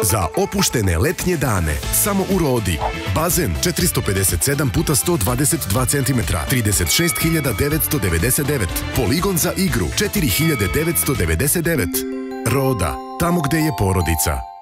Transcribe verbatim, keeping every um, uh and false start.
Za opuštene letnje dane, samo u Rodi. Bazen četiristo pedeset sedam puta sto dvadeset dva centimetra, trideset šest hiljada devetsto devedeset devet. Poligon za igru, četiri hiljade devetsto devedeset devet. Roda, tamo gde je porodica.